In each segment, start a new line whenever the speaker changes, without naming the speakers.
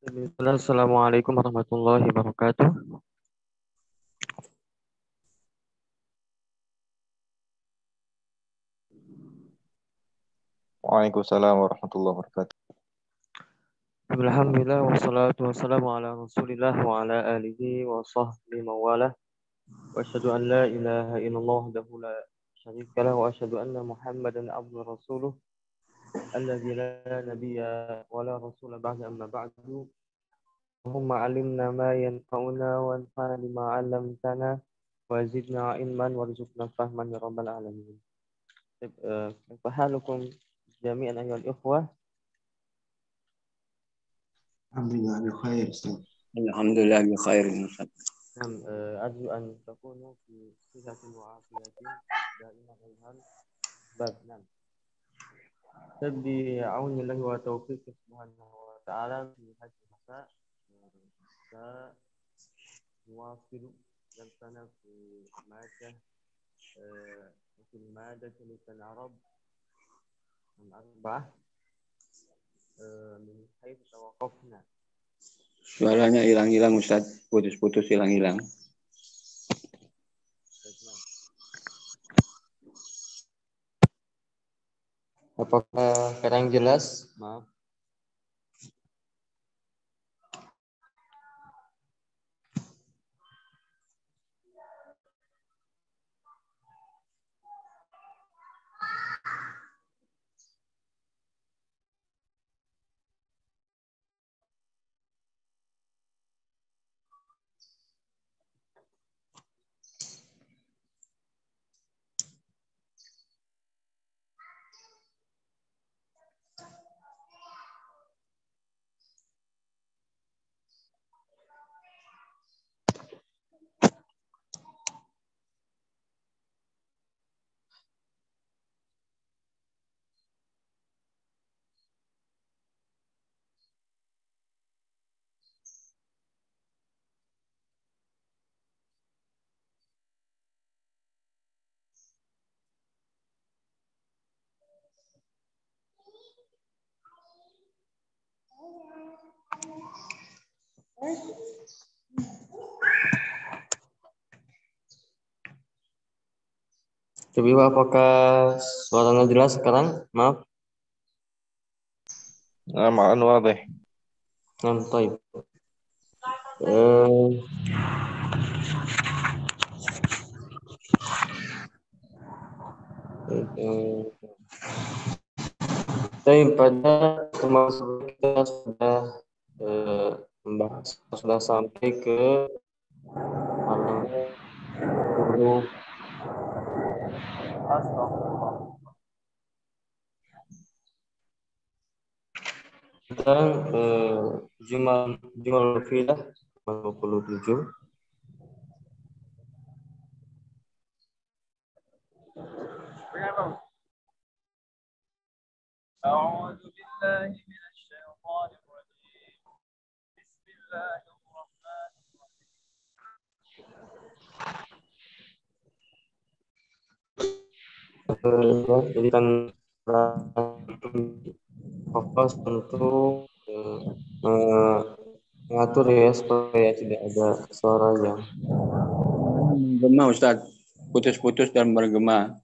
Assalamualaikum warahmatullahi wabarakatuh.
Waalaikumsalam warahmatullahi wabarakatuh.
Alhamdulillah wassalatu wassalamu ala Rasulillah wa ala alihi wa sahbihi mawalah. Wa asyhadu an la ilaha illallah wahdahu la syarika lah wa asyhadu anna Muhammadan abduhu rasuluh alladzi la nabiyya wa la rasula ba'da amma ba'du. Allahumma 'allimna ma yanfa'una wanfa'na bima 'allamtana wa zidna ilman warzuqna fahman ya rabbal alamin. Kaifa halukum jami'an ayyuhal ikhwah?
Alhamdulillah bikhair Ustaz.
Alhamdulillah bi khairin.
نعم أرجو أن تكونوا في صحة وعافية دائما الحال باب نعم بعون الله وتوفيقه سبحانه وتعالى في هذه المساء سنواصل درسنا في المادة لسان العرب الأربعة من حيث توقفنا.
Suaranya hilang-hilang Ustaz, putus-putus hilang-hilang.
Apakah sekarang jelas? Maaf. Coba apakah suaranya jelas sekarang? Maaf.
Ma'an wadih.
طيب. Pada permasalahan kita sudah membahas, sudah sampai ke huruf tentang jumal mufidah 27.
أعوذ بالله من الشيطان الرجيم بسم الله الرحمن
الرحيم. Jadi kan fokus untuk mengatur ya supaya tidak ada suara yang
Bergema Ustaz, putus-putus dan bergema.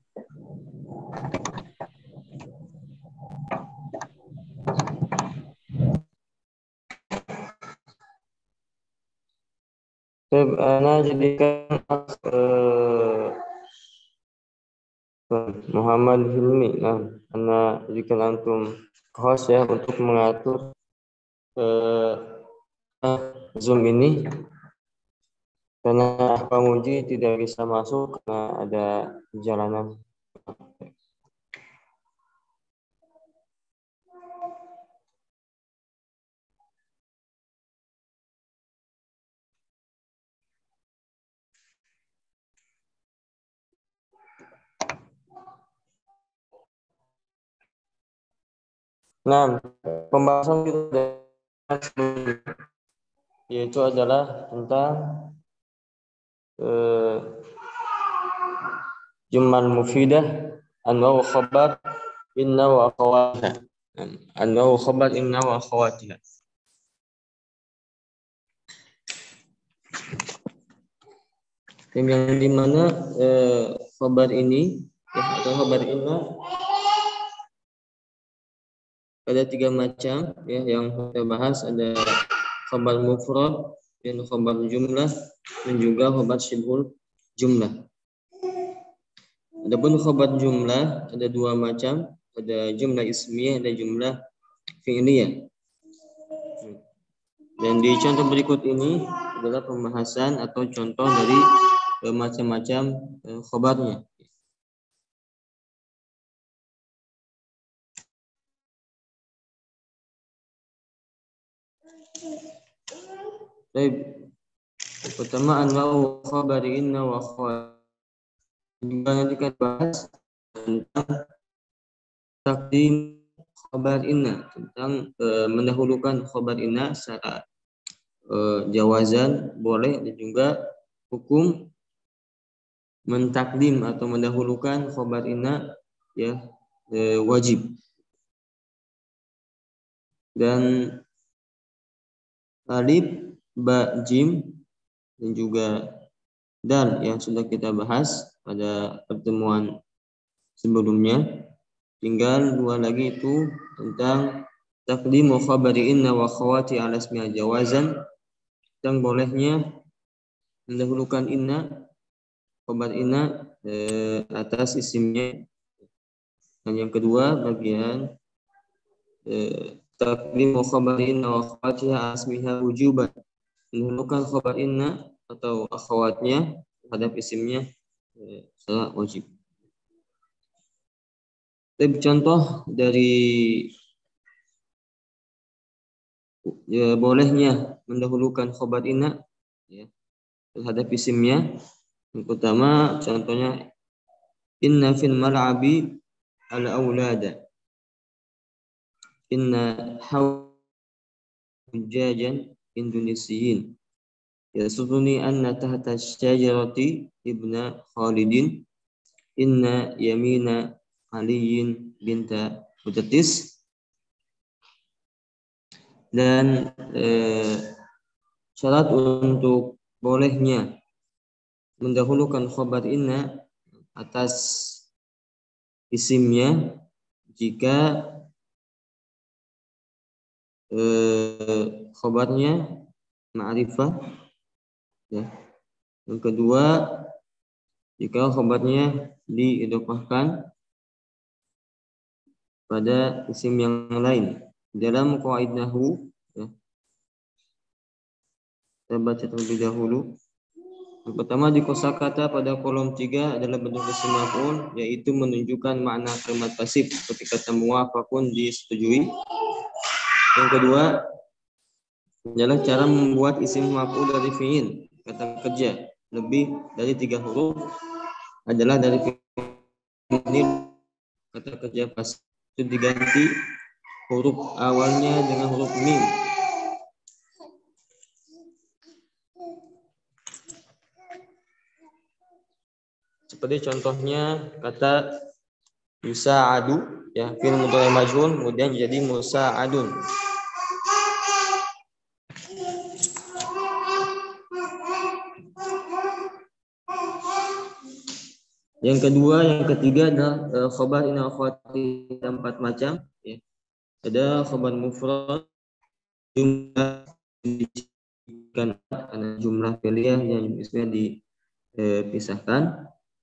Ana jadikan Muhammad Hilmi. Nah, Ana jadikan antum host ya untuk mengatur Zoom ini karena Pak Muji tidak bisa masuk karena ada perjalanan. Nah, pembahasan kita yaitu adalah tentang jumal mufidah anwa khabar inna wa akhawatiha. Anwa khabar inna wa akhawatiha. Yang dimana khabar ini ya, atau khabar inna ada 3 macam ya, yang kita bahas ada khabar mufrad dan khabar jumlah dan juga khabar syibhul jumlah. Adapun khabar jumlah ada 2 macam, ada jumlah ismiyah dan jumlah fi'liyah. Dan di contoh berikut ini adalah pembahasan atau contoh dari macam-macam khabarnya. Baik. Pertama anwa'u khabari inna wa akhwat. Juga nanti kita bahas tentang takdim khabar inna, tentang mendahulukan khabar inna secara jawazan boleh, dan juga hukum mentakdim atau mendahulukan khabar inna ya wajib. Dan alif, ba, jim dan juga dal yang sudah kita bahas pada pertemuan sebelumnya. Tinggal 2 lagi itu tentang takdimu khabari inna wa akhawati ala ismiha jawazan, tentang bolehnya mendahulukan inna, khabar inna atas isimnya. Dan yang kedua bagian takdimu khabari inna wa akhawati ala ismiha wujuban, mendahulukan khabar inna atau akhawatnya terhadap isimnya secara wajib. Tapi contoh dari ya, bolehnya mendahulukan khabar inna ya, terhadap isimnya. Yang pertama contohnya inna fil mal'abi al aulada, inna hujjajan indonesiyin yasuduni anna tahta syajarati ibna Khalidin, inna yamina aliyin binta Mutatis. Dan syarat untuk bolehnya mendahulukan khabar inna atas isimnya jika khabarnya ma'rifah ya. Yang kedua, jika khabarnya diidhofahkan pada isim yang lain. Dalam qaid nahwu ya, kita baca terlebih dahulu. Yang pertama di kosakata pada kolom 3 adalah bentuk isim maf'ul, yaitu menunjukkan makna kalimat pasif seperti kata muwafaqun disetujui. Yang kedua adalah cara membuat isim maf'ul dari fi'il, kata kerja lebih dari 3 huruf adalah dari fi'il, kata kerja pasif itu diganti huruf awalnya dengan huruf mim. Seperti contohnya kata musa'adu ya, fi'il mudhari majhul kemudian jadi musa'adun. Yang kedua, yang ketiga adalah khabar inna akhwati, 4 macam ya. Ada khabar mufrad, jumlah karena jumlah fi'liyah yang biasanya dipisahkan.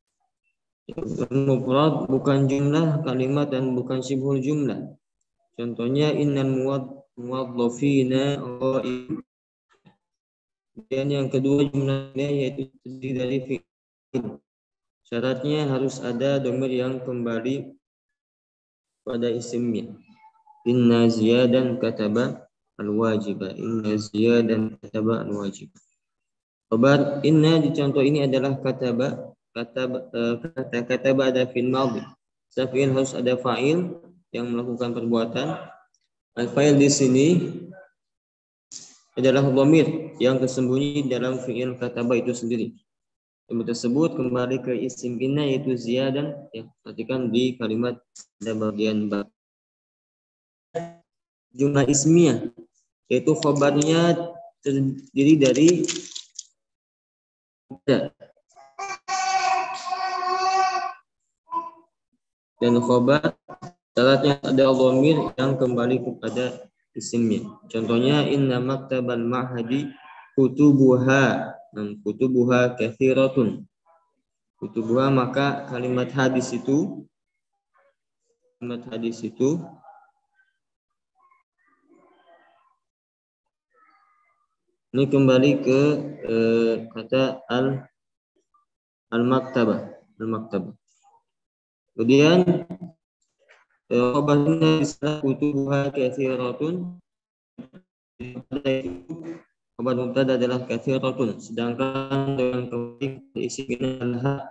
Mufrad bukan jumlah kalimat dan bukan syibhul jumlah. Contohnya innal muwadzafina ghaib. Dan yang kedua jumlahnya yaitu terdiri dari fi'il. Syaratnya harus ada dhamir yang kembali pada isimnya. Inna ziyadan kataba al-wajibah. Inna ziyadan kataba al-wajibah. Khabar inna di contoh ini adalah kataba. Kata kataba ada fi'il madhi. Fi'il harus ada fa'il yang melakukan perbuatan. Al-fa'il di sini adalah dhamir yang tersembunyi dalam fi'il kataba itu sendiri. Yang tersebut kembali ke isim inna yaitu ziyadan ya, perhatikan di kalimat ada bagian ba. Jumlah ismiyah yaitu khabarnya terdiri dari Dan khobar syaratnya ada dhamir yang kembali kepada isimnya. Contohnya inna maktabal ma'hadi kutubuha, kutubuha kathiratun. Kutubuha, maka kalimat hadis itu ini kembali ke kata al-maktabah. Kemudian khobarnya istilah kutubuha kathiratun, khabar mubtada adalah kathiratun, sedangkan dengan kembali ke isimnya adalah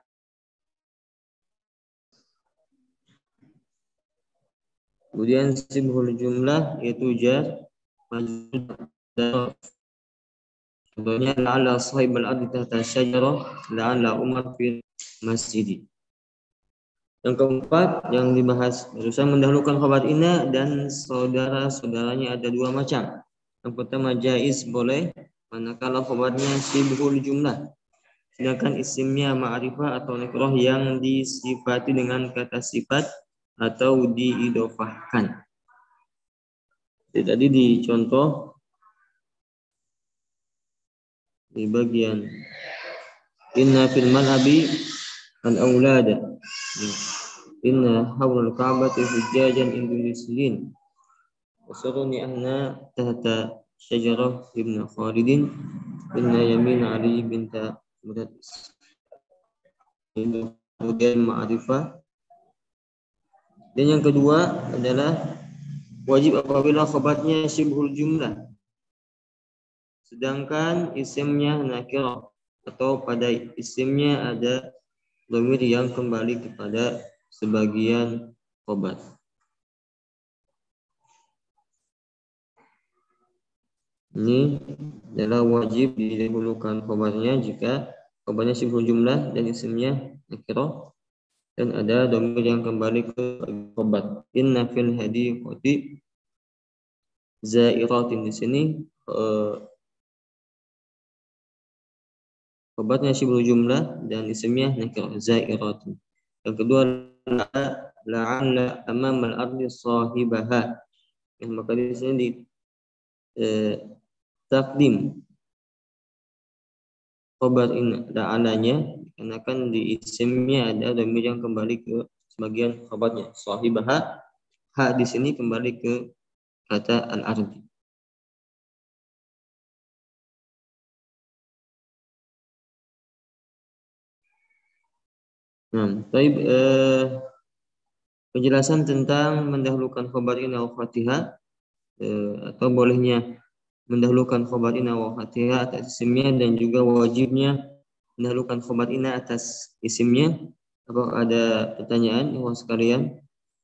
kemudian sibhul jumlah yaitu jar majrur. Contohnya la'alla sahibal ardi tahta syajarah la'alla umar fil masjid. Yang keempat yang dibahas berusaha mendahulukan khabar inna dan saudara-saudaranya ada dua macam. Yang pertama jaiz, boleh manakala khabarnya sibhul jumlah, sedangkan isimnya ma'rifah atau nakirah yang disifati dengan kata sifat atau diidofahkan. Tadi di contoh di bagian inna fil mal'abi al aulada, inna hawlal ka'bati hujjajan indonesiin, wasuruni anna tahta syajarah ibn Khalidin, inna yamin Ali binta Mudatis. Kemudian ma'rifah. Dan yang kedua adalah wajib apabila khabarnya syibhul jumlah, sedangkan isimnya nakirah atau pada isimnya ada dhamir yang kembali kepada sebagian khabar. Ini adalah wajib didahulukan khabarnya jika khabarnya syibhul jumlah dan isimnya nakirah dan ada dhamir yang kembali ke khabar. Inna fil hadiqati zairatin, di sini khabarnya syibhul jumlah dan isimnya nakirah zairatin. Yang kedua la'alla amamal ardi sahibaha, maka di sini di takdim khabar ini la'allanya karena kan di isimnya ada dhamir yang kembali ke sebagian khabarnya sahibaha. Ha di sini kembali ke kata al-ardi. Nah, baik, penjelasan tentang mendahulukan khabar inna wa fatihah atau bolehnya mendahulukan khabar inna wa fatihah atas isimnya dan juga wajibnya mendahulukan khabar inna atas isimnya. Apa ada pertanyaan ikhwan sekalian?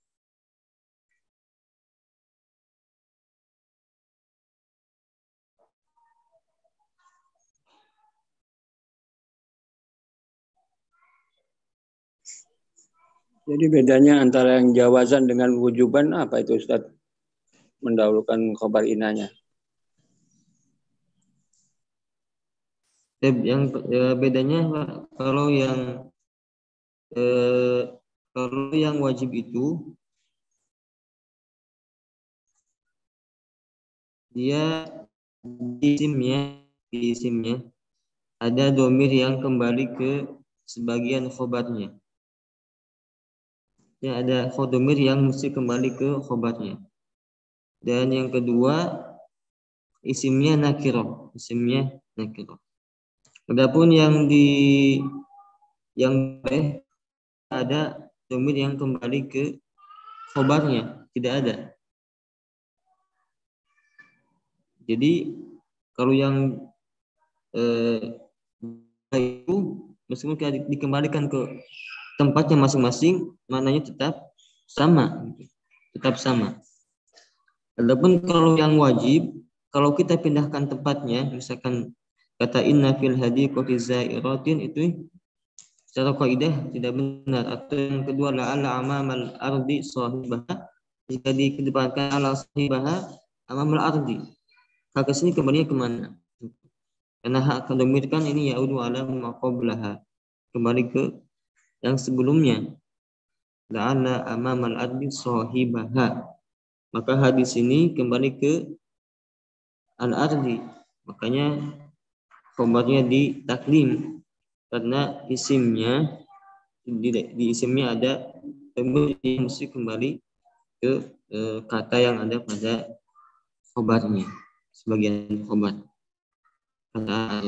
Jadi bedanya antara yang jawazan dengan wujuban apa itu Ustaz? Mendahulukan khabar inanya.
Yang bedanya kalau yang wajib itu dia di isimnya ada dhamir yang kembali ke sebagian khobarnya. Ya, ada dhamir yang mesti kembali ke khobarnya. Dan yang kedua isimnya nakirah, Adapun yang ada dhamir yang kembali ke khobarnya, tidak ada. Jadi kalau yang itu meskipun dikembalikan ke tempatnya masing-masing, maknanya tetap sama. Adapun kalau yang wajib, kalau kita pindahkan tempatnya, misalkan kata inna fil hadiqati zairatin, itu secara kaidah tidak benar. Atau yang kedua la'alla amamal ardi sahibaha, jika dikedepankan ala sahibaha amamal ardi, hak kesini kembalinya kemana? Karena hak kedomirkan ini ya'udu ala ma qablaha, kembali ke yang sebelumnya. la'alla amamal ardi sahibaha. Maka hadis ini kembali ke al-ardi. Makanya khobarnya ditakdim karena isimnya di isimnya ada yang mesti kembali ke kata yang ada pada khobarnya, sebagian khobar. Kata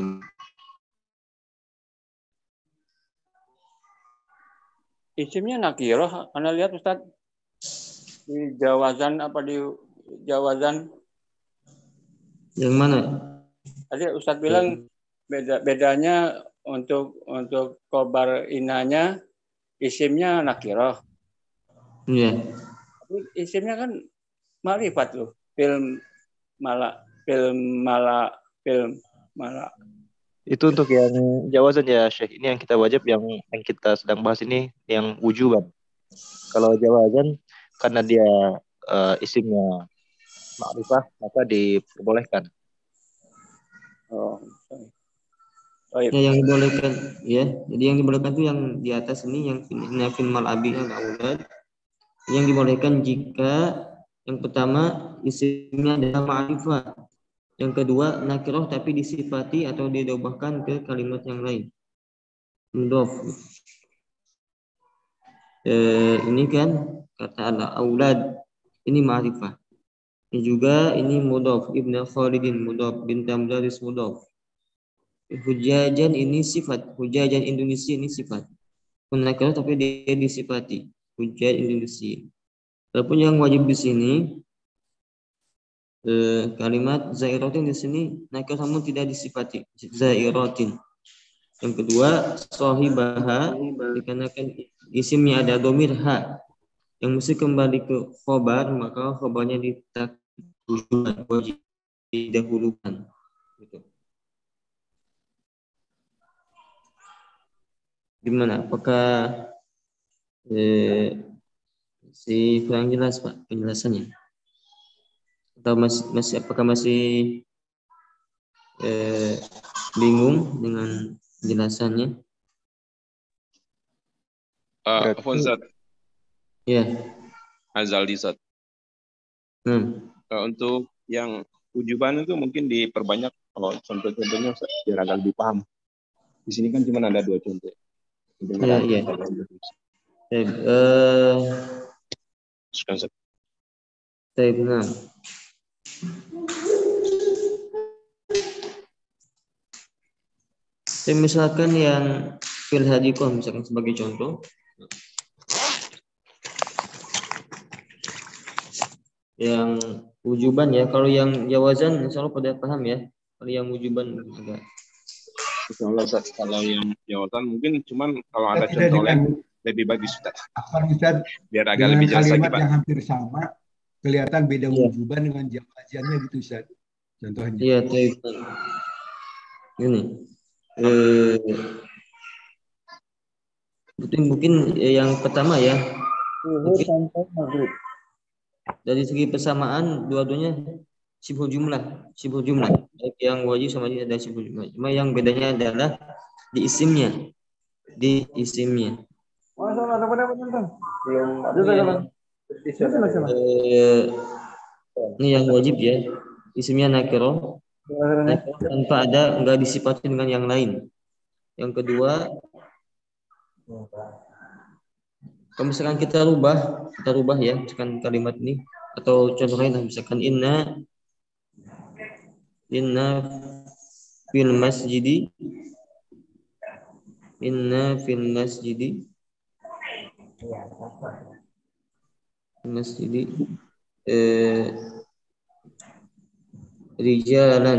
Isimnya nakirah. Anda lihat Ustaz di jawazan apa di jawazan?
yang mana?
Tadi Ustaz bilang bedanya untuk khobar inanya isimnya nakirah.
Iya.
Tapi isimnya kan ma'rifat loh. Film mala.
Itu untuk yang jawazan ya Syekh. Ini yang kita wajib yang kita sedang bahas ini yang wujuban. Kalau jawazan karena dia isimnya ma'rifah maka diperbolehkan.
Oh. Oh,
Ya, yang dibolehkan ya. Jadi yang dibolehkan itu yang di atas ini yang nafin mal abi al-aulad. Yang dibolehkan jika yang pertama isimnya adalah ma'rifah. Yang kedua nakirah tapi disifati atau didobahkan ke kalimat yang lain. Mudhof. Ini kan kata al-aulad ini ma'rifah. Ini juga ini mudhof, Ibnu Khalidin mudhof, Bintam Daris mudhof. Hujajan ini sifat, hujajan Indonesia ini sifat. Nakirah tapi dia disifati. Hujaj Indonesia. Walaupun yang wajib di sini kalimat zairatin di sini nakirah namun tidak disifati. Zairatin. Yang kedua sahibaha dikarenakan isimnya ada domir ha yang mesti kembali ke khobar, maka khobarnya ditakdim wajib didahulukan. Gitu. Gimana? Apakah si kurang jelas Pak penjelasannya? Atau masih apakah masih bingung dengan penjelasannya?
Fonzat,
Ya.
Azali Zat. Untuk yang ujuban itu mungkin diperbanyak kalau contoh-contohnya biar agak lebih paham. Di sini kan cuma ada 2 contoh.
Iya. Nah. Misalkan yang fil hadikoh misalkan sebagai contoh. Yang ujuban ya, kalau yang jawazan insya Allah pada paham ya. Kalau yang ujuban enggak.
Kalau yang jawatan mungkin cuman kalau ada contoh lain lebih bagus Ustaz. Biar agak lebih jelas lagi Pak.
Yang hampir sama kelihatan beda wujuban dengan jawazannya gitu Ustaz. Contohnya.
Iya, ini. Mungkin yang pertama ya. Mungkin dari segi persamaan dua-duanya sibuk jumlah. Baik yang wajib sama ini ada sibuk jumlah. Cuma yang bedanya adalah di isimnya. Ini yang wajib ya. Isimnya nakirah. Tanpa ada enggak disifati dengan yang lain. Yang kedua, kalau misalkan kita rubah ya, misalkan kalimat ini atau contoh lain, misalkan inna fil masjidi rijalan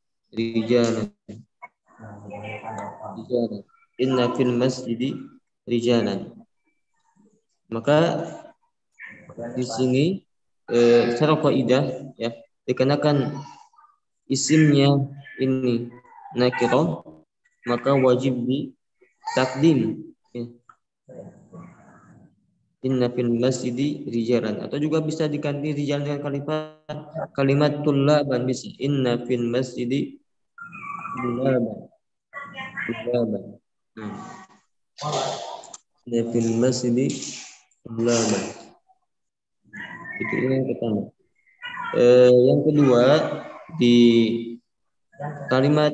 inna fil masjidi rijalan. Maka di sini secara kaidah ya, dikarenakan isimnya ini nakirah maka wajib ditakdim ya. Inna fil masjidi rijalan, atau juga bisa diganti rijalan dengan kalimat tullaban bisa. Inna fil masjidi tullaban. Inna fil masjidi
Tullaban. Itu yang pertama. Yang kedua di kalimat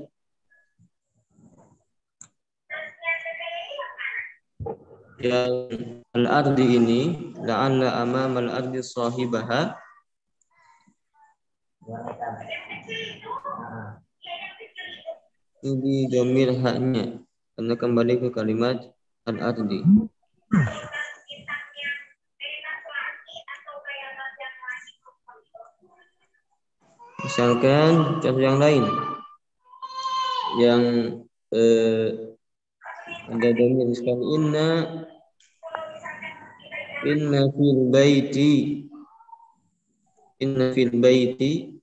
yang al-ardi ini, la'alla amama al-ardi sahibaha, ini domir haknya karena kembali ke kalimat al-ardi. Misalkan contoh yang lain yang ada domir sekali, inna fil baiti inna fil baiti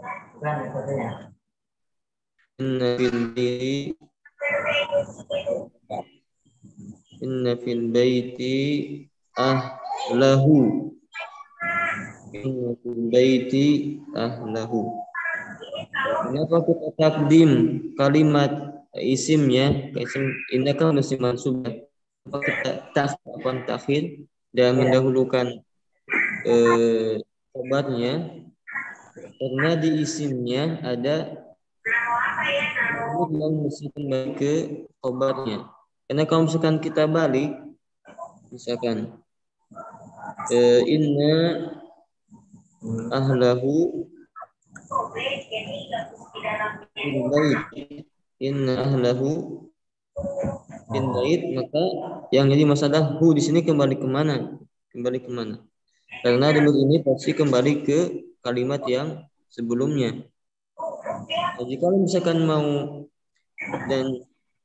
ahlahu. Inna fil baiti ahlahu. Kenapa kita takdim kalimat isimnya? Isim ini kan mesti mansub. Kenapa kita takhir dan mendahulukan khobarnya? Karena di isimnya ada yang mesti kembali ke khobarnya. Karena kalau misalkan kita balik, misalkan inna ahlahu fil bait, inna ahlahu fil bait, maka yang jadi masalah hu di sini kembali kemana? Kembali kemana? Karena domir ini pasti kembali ke kalimat yang sebelumnya. Nah, jika misalkan mau dan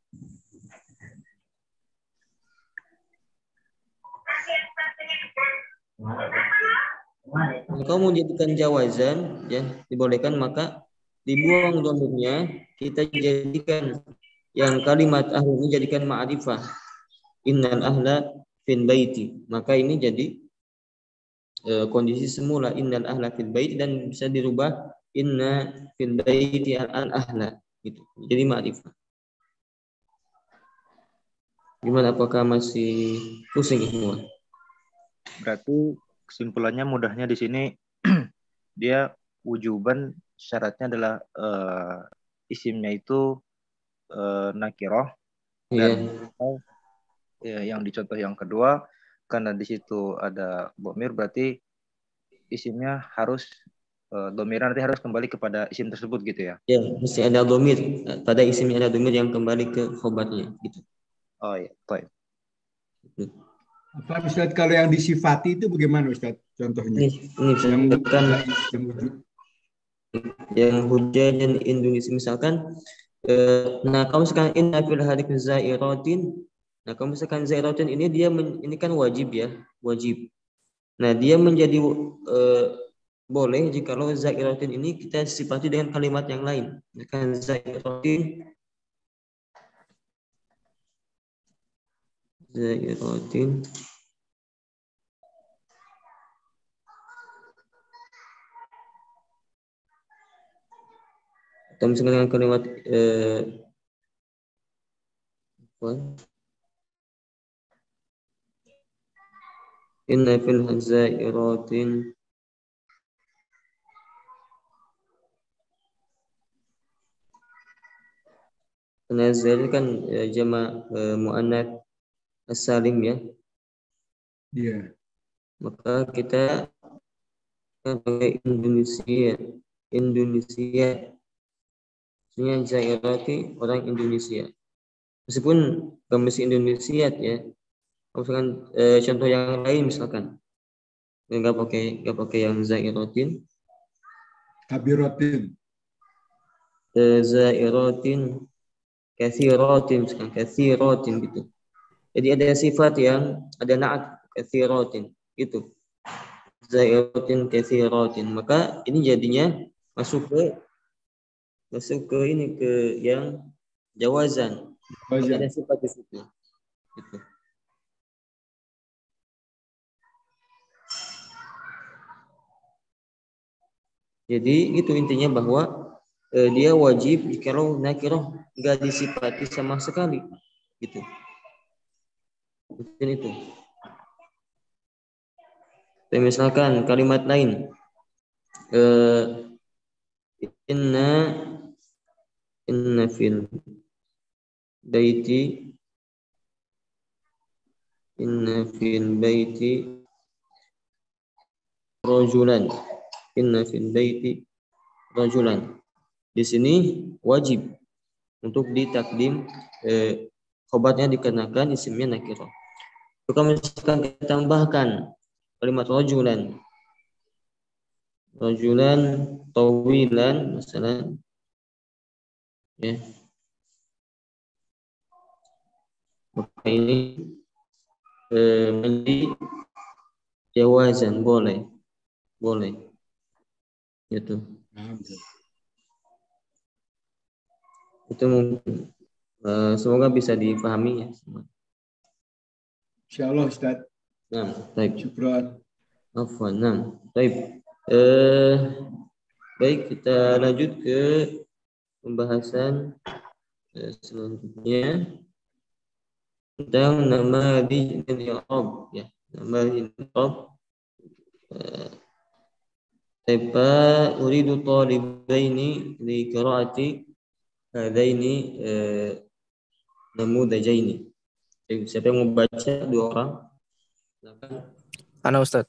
kalau mau jadikan jawazan, ya dibolehkan, maka dibuang domirnya, kita jadikan yang kalimat ahlu ini jadikan ma'rifah, innal ahla fil baiti, maka ini jadi kondisi semula innal ahla fil baiti dan bisa dirubah inna fil baiti al ahla gitu, jadi ma'rifah. Gimana, apakah masih pusing semua?
Berarti kesimpulannya mudahnya di sini dia wujuban syaratnya adalah isimnya itu nakiroh, dan yang dicontoh yang kedua karena di situ ada domir, berarti isimnya harus domiran, nanti harus kembali kepada isim tersebut gitu ya?
Ya, mesti ada domir, pada isimnya ada domir yang kembali ke khobarnya gitu. Oh ya, baik.
Apa Ustaz, kalau yang disifati itu bagaimana Ustaz contohnya?
Ini yang hujan dan Indonesia misalkan, nah kalau misalkan inna fil hadhihi zairatin, nah kalau misalkan zairatin ini dia ini kan wajib ya, wajib. Nah dia menjadi boleh jikalau zairatin ini kita sifati dengan kalimat yang lain. Misalkan zairatin atau misalkan dengan kalimat inna fil zairatin Nazir kan jama muannats as-salim ya.
Iya.
Maka kita pakai Indonesia. Maksudnya zairati orang Indonesia. Meskipun bukan mesti Indonesia ya. Misalkan contoh yang lain misalkan nggak pakai yang zairatin.
Kabiratin.
Zairatin, katsiratin, misalkan katsiratin gitu. Jadi ada sifat yang ada na'at katsiratin gitu. Zairatin katsiratin. Maka ini jadinya masuk ke ini, ke yang jawazan. Ada sifat di situ. Gitu. Jadi itu intinya bahwa dia wajib kalau nakirah nggak disifati sama sekali gitu. Mungkin itu. Misalkan kalimat lain, inna fil baiti rajulan. Inna fil baiti rajulan. Di sini wajib untuk ditakdim, khobarnya dikarenakan isimnya nakirah. Jika misalkan kita tambahkan kalimat rajulan tawilan misalnya, ya, maka ini menjadi jawazan, boleh gitu. Itu mungkin semoga bisa dipahami ya semua.
Insyaallah Ustaz.
Nah, baik.
Syukran.
Afwan. Nah, baik. Baik, kita lanjut ke pembahasan selanjutnya tentang nama di i'rab, ya. Nama di i'rab. Fa uridu talibaini li qiraati hadaini namudajaini. Siapa yang mau baca? 2 orang. Silakan.
Ana Ustaz.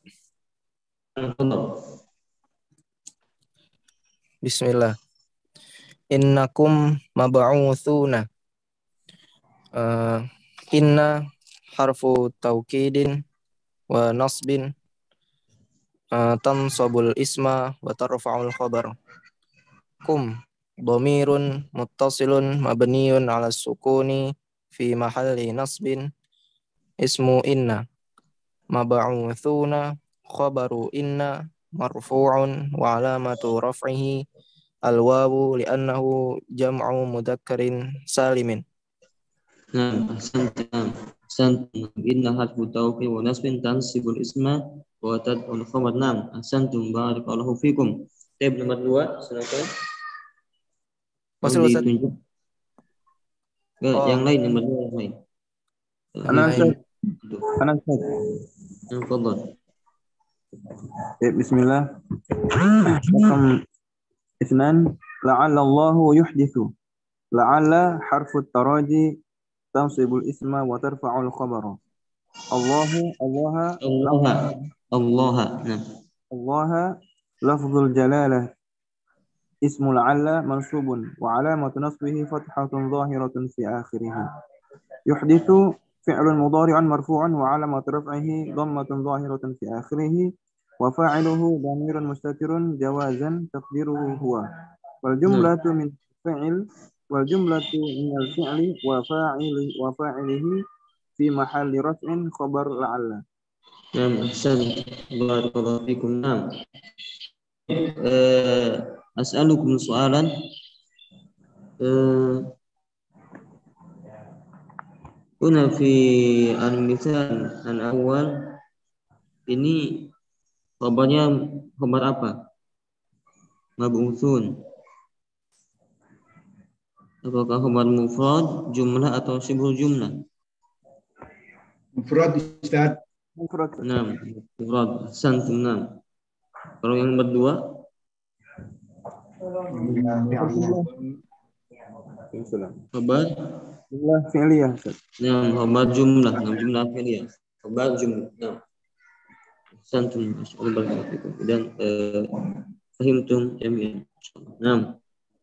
Bismillah. Innakum mab'utsuna. Inna harfu taukidin wa nasbin, tansabul isma wa tarfa'ul khabar. Kum dhamirun muttasilun mabniyun 'ala sukuni fi mahalli nasbin ismu inna. Mab'utsuna khabaru inna marfu'un wa 'alamatu raf'ihi al-wawu li'annahu jam'u mudzakkar salimin.
Nah, ahsantum. Inna harfu tawqi wa nasbin tansibul isma wa tad'ul khabar. Nah, ahsantum, barakallahu fikum. Tab nomor 2, silakan.
Masih Ustaz?
Ditunjuk. Yang lain, nomor 2 yang lain.
Ana Ustaz.
Tafadhal.
Bismillah. Rakam isnan, la'alla Allahu yuhdithu. La'alla harfu taraji tansibul isma wa tarfa'ul khabara. Allah lafzul jalalah ismu la'alla mansubun wa alamatu nasbihi fathatun zahiratun fi akhirih. Yuhdithu fi'lun mudhari'un marfu'un wa alamatu raf'ihi dhammatun zahiratun fi akhirih wa fa'iluhu dhamirun mustatirun jawazan taqdiruhu huwa. Wal jumlatu min fi'il wal jumlatu min al-fi'li wa fa'ilihi fi mahalli raf'in khabar la'alla.
Naam, ahsan. Barakallahu fikum. Naam. As'alukum soalan. Kuna fi al-mithal al-awwal, ini khabarnya khabar apa? Mab'utsun. Apakah khabar mufrad, jumlah atau sibul jumlah?
Mufrad Ustaz.
Nah, mufrad. Santum. Nah. Kalau yang berdua? Khabar
jumlah fi'liyah.
Nah, khabar jumlah. Nah, jumlah fi'liyah. Khabar jumlah. Nah. Santum. Dan fahimtum jami'an. Nah.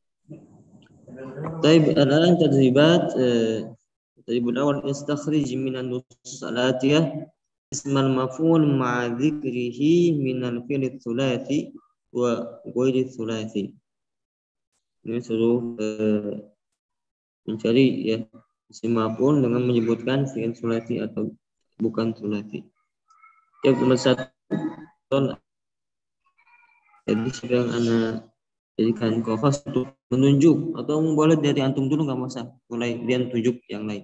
Baik, الآن تدريبات. التدريب الأول استخرج من النصوص الآتية اسم المفعول مع ذكره من الفعل الثلاثي وغير الثلاثي. Ini suruh mencari ya isim maf'ul dengan menyebutkan fi'il thulathi atau bukan thulathi. Yang nomor 1, jadi sedang anak jadikan kohos untuk menunjuk, atau boleh dari antum dulu, nggak masalah, mulai dia tunjuk yang lain.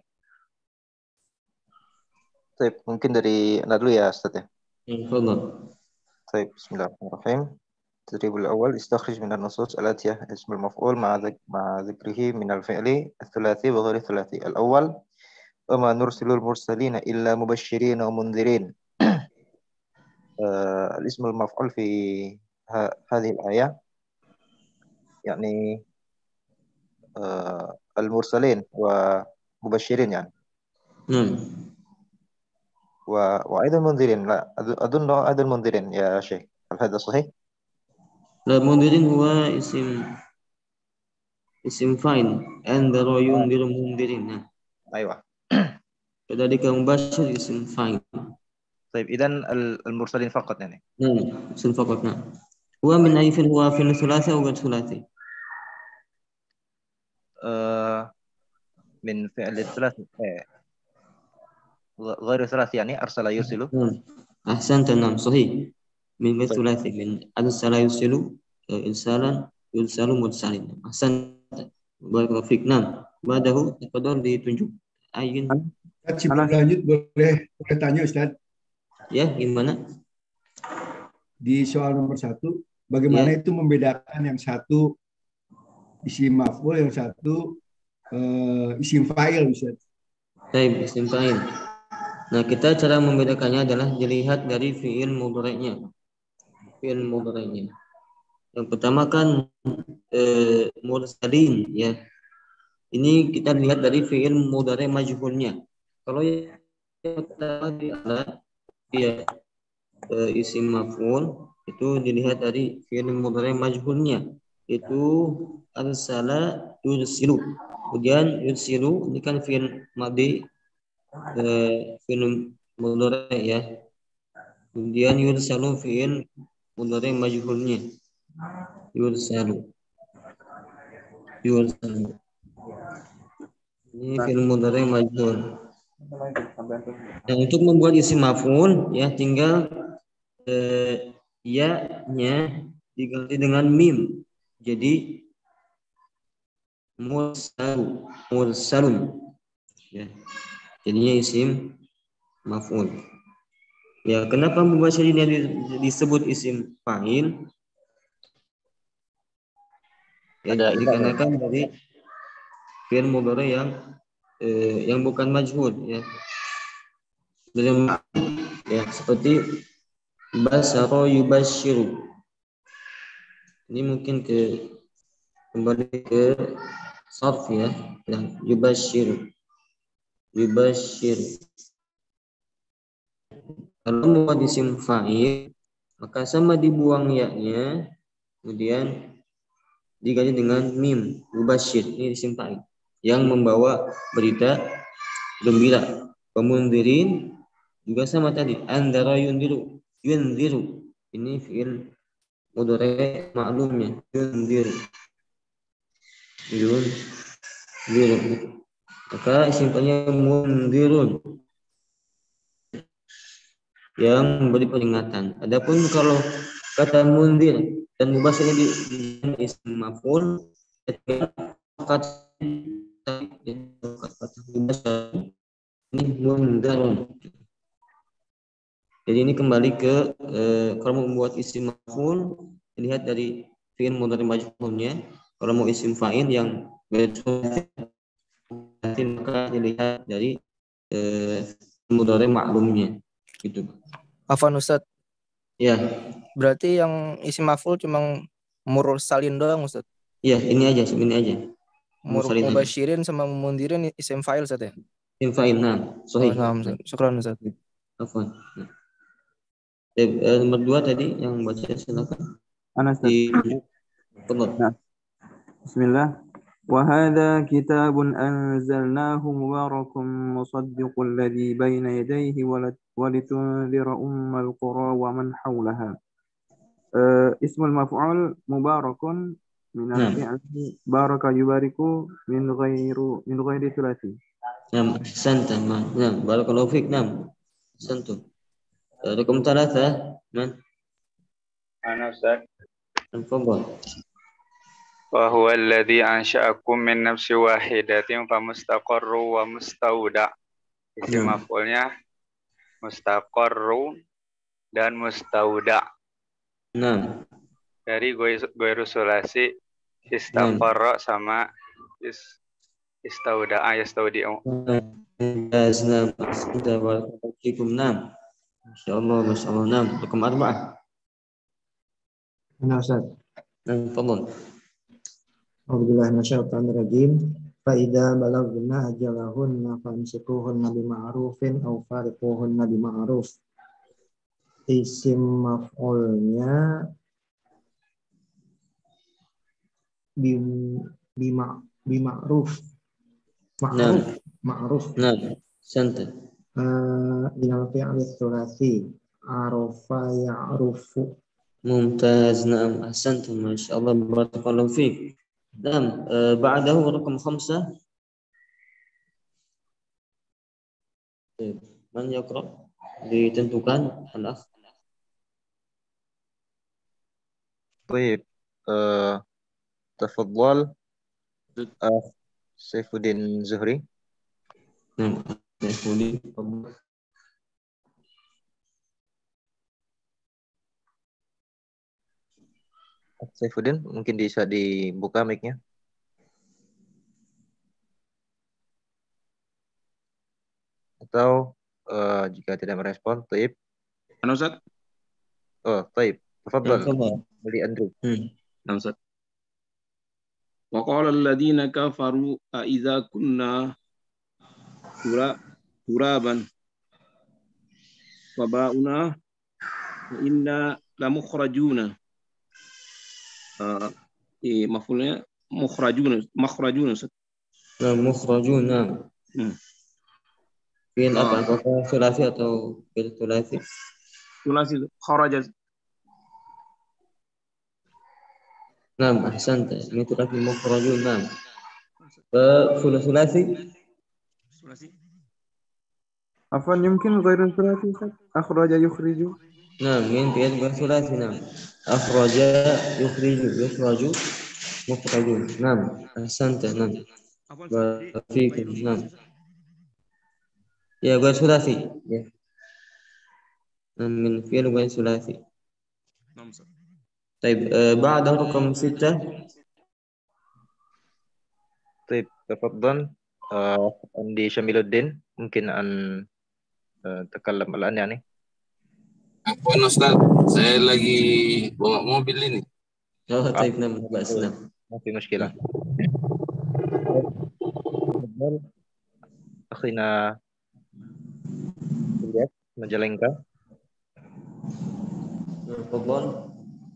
Baik, mungkin dari Anda dulu ya Ustaz ya.
Baik,
bismillahirrahmanirrahim. Tadribul awal, istakhrij min an-nusus al-atiyah ismul maf'ul ma'a dhikrihi min al-fi'li ats-tsulathi wa ghairi ats-tsulathi. Al-awwal, wa ma nursilul mursalina illa mubasysyirin wa mundhirin. الاسم المفعول في هذه الآية يعني المرسلين ومبشرين يعني وأيضا منذرين. لا أظن أيضا منذرين يا شيخ، هل هذا صحيح؟
لا، منذرين هو اسم فاعل، أنذر ينذر منذرين.
أيوة.
كذلك مبشر اسم فاعل.
طيب إذن المرسلين فقط يعني.
اسم فقط. نعم. هو من أي فعل؟ هو فعل ثلاثي أو غير ثلاثي؟
من فعل الثلاثي غير ثلاثي يعني أرسل يرسل.
أحسنت. نعم صحيح. من غير ثلاثي، من أرسل يرسل، إرسالا يرسل مرسلين. أحسنت. بارك الله فيك. Nah, ba'dahu tafadhol ditunjuk. Ayin.
Sebelum lanjut boleh tanya Ustaz?
Ya, gimana?
Di soal nomor 1, bagaimana itu membedakan yang satu isim maf'ul, yang satu isim fa'il, Ustaz?
Baik, isim fa'il. Nah, kita cara membedakannya adalah dilihat dari fi'il mudhari'nya. Fi'il mudhari'nya. Yang pertama kan mursalin ya. Ini kita lihat dari fi'il mudhari' majhulnya. Kalau yang pertama adalah ya isim maf'ul, itu dilihat dari fi'il mudhari' majhulnya, itu arsala yursilu. Kemudian yursilu ini kan fi'il madhi, fi'il mudhari' ya. Kemudian yursalu fi'il mudhari' majhulnya. Yursalu. Ini fi'il mudhari' majhul. Nah, untuk membuat isim maf'ul ya tinggal ya-nya diganti dengan mim. Jadi mursalun. Ya. Jadinya isim maf'ul. Ya, kenapa mubashir ini disebut isim fa'il? Ya, dikarenakan dari fi'il mudhari' yang bukan majhul ya. Ya, seperti basara yubashiru. Ini mungkin kembali ke sarf ya. Nah, yubashiru. Kalau membuat isim fa'il, maka sama dibuang ya-nya, kemudian diganti dengan mim, mubashir. Ini isim fa'il yang membawa berita gembira. Pemundirin juga sama tadi, andara yundiru. Ini fi'il mudhari' ma'lumnya, yundiru. Maka isim fa'ilnya mundirun, yang memberi peringatan. Adapun kalau kata mundir dan mubashir di isim maf'ul, kata mubashir ini mundarun. Jadi ini kembali ke kalau mau membuat isim maf'ul dilihat dari fi'il mudhari' majhulnya. Kalau mau isim fa'il yang nanti maka dilihat dari mudhari' ma'lumnya gitu.
Afwan Ustaz.
Ya.
Berarti yang isim maf'ul cuma mursalin doang Ustaz?
Iya, ini aja.
Mubashirin sama mundirin isim fa'il Ustaz ya?
Isim fa'il, nah. Sahih.
Syukran Ustaz.
Afwan. Nomor 2 tadi yang baca silakan.
Anas.
Nah.
Bismillah. Wa hadza kitabun anzalnahu mubarakun musaddiqul ladzi baina yadayhi wa litunzira ummal qura wa man hawlaha. Ismul maf'ul mubarakun min al-fi'li baraka yubariku min ghairi thulathi.
Nah, santam. Nah, barakallahu fiik. Nah. Santum. Raqam 3, man?
Ana Ustaz.
Tafadhal.
Wa huwa alladhi ansha'akum min nafsin wahidatin famustaqarru wa mustauda. Isim maf'ulnya mustaqarru dan mustauda.
Nah. Dari
ghairu sulasi istaqarra sama istauda yastaudi'u.
Nah. Masya Allah, Masya Allah. Nah, raqam 4.
Nah, Ustaz.
Nah, tafadhal.
Alhamdulillah minasyaitonir rajim. Fa idza balagna ajalahunna famsikuhunna bima'rufin aw fariquhunna bima'ruf. Isim maf'ulnya bima'ruf. Ma'ruf.
Nah, santai.
Minal fi'li tsulasi arafa ya'rufu.
Mumtaz, na'am, ahsantum, Masya Allah, barakallahu fiik. Na'am, ba'dahu raqam 5. Man yaqra? Ditentukan al-akh.
طيب تفضل Saifuddin Zuhri.
Nah, Saifuddin.
Saifuddin, mungkin bisa dibuka mic-nya. Atau jika tidak merespon, Taib.
Mana Ustaz?
Oh, Taib. Tafadhal. Dari Andrew.
Nah, Ustaz. Wa qala alladziina kafaru a idza kunna turaban wa ba'una wa inna la mukhrajuna. Maf'ulnya makhrajuna Ustaz.
Nah, mukhrajuna. Fi'il apa? Apakah sulasi atau fi'il sulasi?
Sulasi, kharaja.
Naam, ahsanta. Ini sulasi mukhrajun. Naam. Sulasi.
Afwan, yumkin ghairu sulasi, Ustaz. Akhraja yukhriju.
Naam, min fi'il sulasi. Naam. Akhraja yukhraju mukhrajun. Naam, ahsanta. Naam. Fiikum. Naam. Ya, ghairu sulasi. Ya. Min fi'il ghairu sulasi.
Naam, Ustaz.
طيب بعد رقم 6.
طيب تفضل عندي Syamiluddin, mungkin تكلم الآن يعني.
Afwan Ustaz, saya lagi bawa mobil ini.
Oh, طيب نعم بأس نعم.
ما في مشكلة. تفضل أخينا Ilyas Majalengka.
تفضل.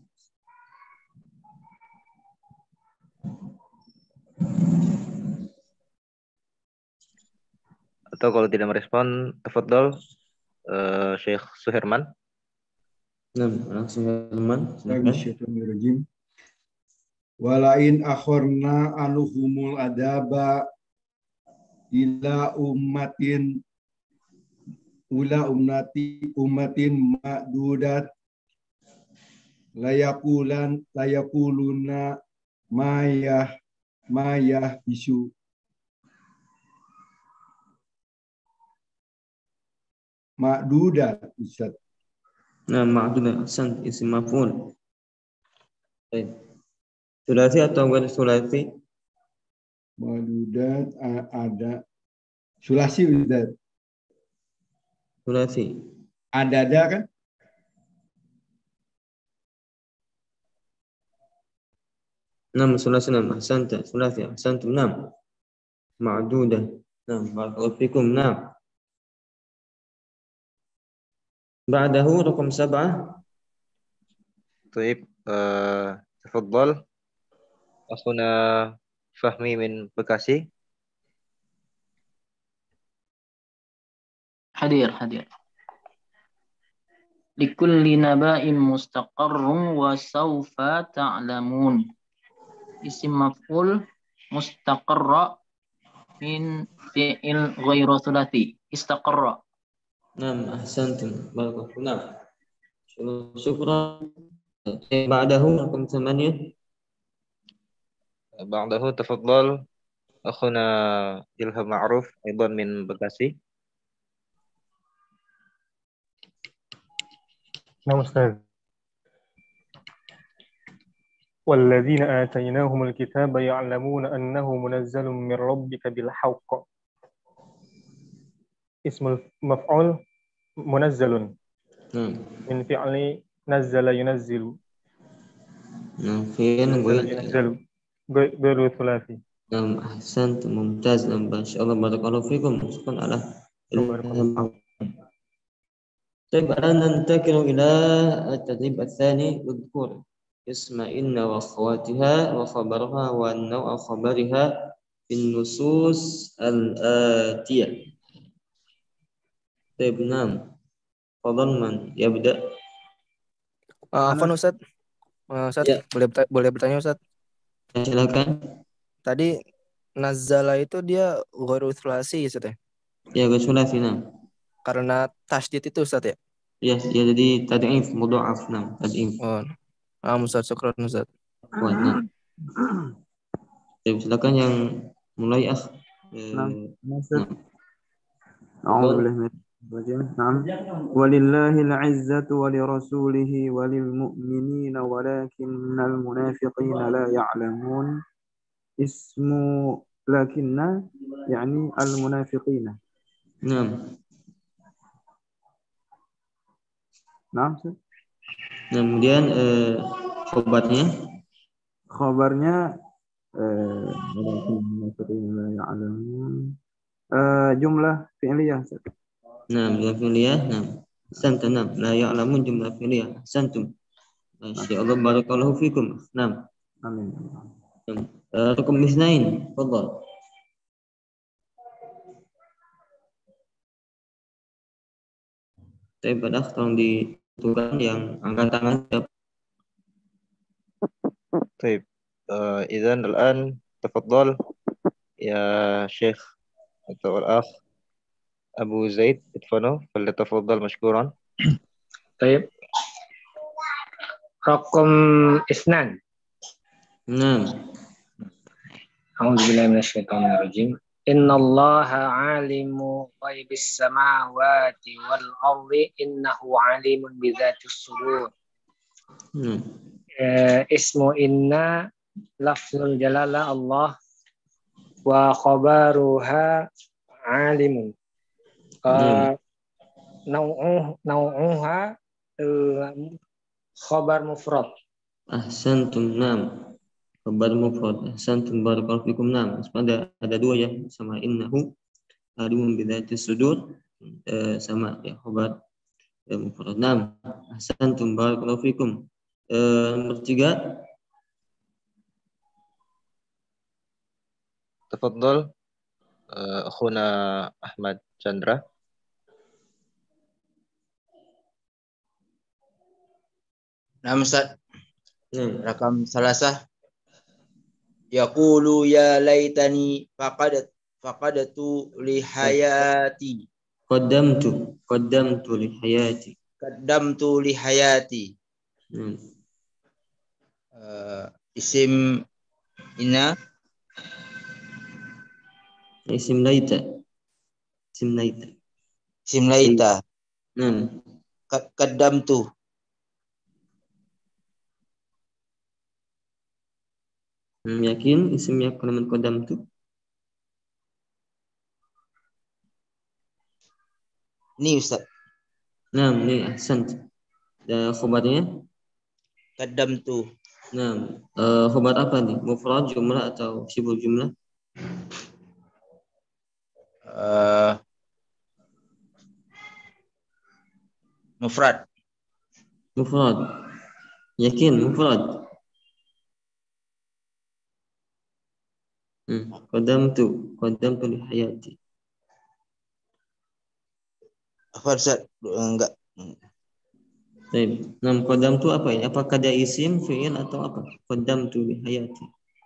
Atau kalau tidak merespon, tafadhol Syekh Suherman.
Nah, Suherman.
Bismillahirrahmanirrahim. Walain akhorna anuhumul adaba ila ummatin ma'dudat layakuluna mayah bisu. Ma'dudat, Ustaz.
Nah, ma'dudat, ahsan, isim maf'ul. Baik. Sulasi atau bukan sulasi?
Ma'dudat ada sulasi, Ustaz.
Sulasi.
Ada kan?
Nam, sulasi nam, ahsanta, sulasi, ahsantum, nam. Ma'dudah. Nam, barakallahu fikum, nam. بعده رقم 7.
طيب تفضل أخونا فهمي من Bekasi.
حدير لكل نبأ مستقر وسوف تعلمون. اسم مفعول مستقر من فعل غير ثلاثي استقر.
نعم أحسنتم بارك الله. نعم شكرا. بعده رقم 8.
بعده تفضل أخونا إلهام معروف أيضا من Bekasi.
نعم أستاذ. والذين آتيناهم الكتاب يعلمون أنه منزل من ربك بالحق. اسم المفعول منزل min fi'li nazzala yunazzilu.
Fi'il
yunazzalu ghairu thulathi.
Ahsantum, mumtaz. Masyaallah, barakallahu fikum. Subhanallah. طيب الآن ننتقل إلى التدريب الثاني. اذكر اسم إن وأخواتها وخبرها والنوع خبرها في النصوص الآتية. طيب نعم. تفضل من يبدأ؟
Afwan Ustaz. Ustaz,
Ya.
boleh bertanya Ustaz?
Silakan.
Tadi Nazala itu dia ghairu thulasi Ustaz ya?
Ya, ghairu thulasi, nah.
Karena tasydid itu Ustaz ya?
Ya, jadi tad'if mudha'af, nah, tad'if.
Ustaz, syukran Ustaz.
Nah. Silakan yang mulai
نعم ولله العزة ولرسوله وللمؤمنين ولكن المنافقين لا يعلمون اسم لكن يعني المنافقين.
نعم. Kemudian khabarnya jumlah fi'liyah. Jumlah fi'liyah. Santum. La ya'lamun jumlah fi'liyah. Santum. Masyaallah, barakallahu fikum. Amin. Rukun misnain. Tafadhal. Pada tolong ditentukan yang angkat tangan.
طيب إذن الآن تفضل يا شيخ أو الأخ أبو زيد ادفنوا فليتفضل مشكورا.
طيب رقم 2.
نعم.
أعوذ بالله من الشيطان الرجيم. إن الله عالم غيب السماوات والأرض إنه عليم بذات الصدور. Ismu inna lafzul jalala Allah wa khabaruha alimun. Nau'uha khabar mufrad.
Ahsantum. Khabar mufrad. Ahsantum, barakallahu fikum. Ada dua ya, sama innahu alimun bidzati sudur, sama ya khabar mufrad. Ahsantum, barakallahu fikum. Nomor 3.
Tafadhal akhuna Ahmad Chandra.
Ustaz. Rakam salasah. Yaqulu ya laitani faqadtu li hayati. Qaddamtu li hayati. Isim inna.
Isim laita.
Qaddamtu.
Yakin isimnya kalimat qaddamtu?
Ini Ustaz.
Ini ahsant. Khabarnya?
Qaddamtu.
Khabar apa nih? Mufrad, jumlah atau sibul jumlah?
Mufrad.
Yakin mufrad? Qaddamtu li hayati.
Apa Ustaz? Enggak.
Baik. Qaddamtu apa ini? Apakah dia isim, fi'il atau apa? Qaddamtu li hayati.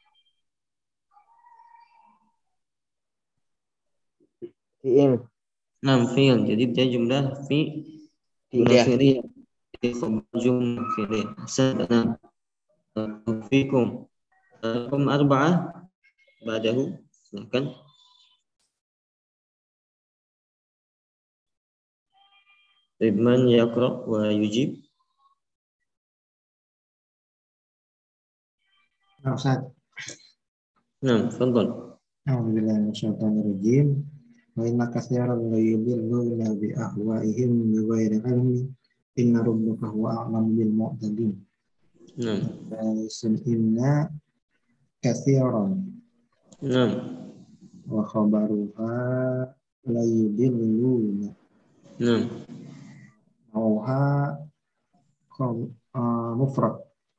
Fi'il.
Fi'il. Jadi dia jumlah fi'liyah. Jumlah fi'liyah. Ahsan. Fikum. Raqam 4 ba'dahu. Silakan. Man yaqra wa yujib.
Ustaz.
Tafadhal.
A'udzubillahi minasyaitonir wa inna katsiran la yudilluna bi ahwaihim bi ghairi ilmin inna rabbaka huwa a'lamu bil mu'tadin. Isim inna katsiran. Wa khabaruha la yudilluna. Nauha mufrad.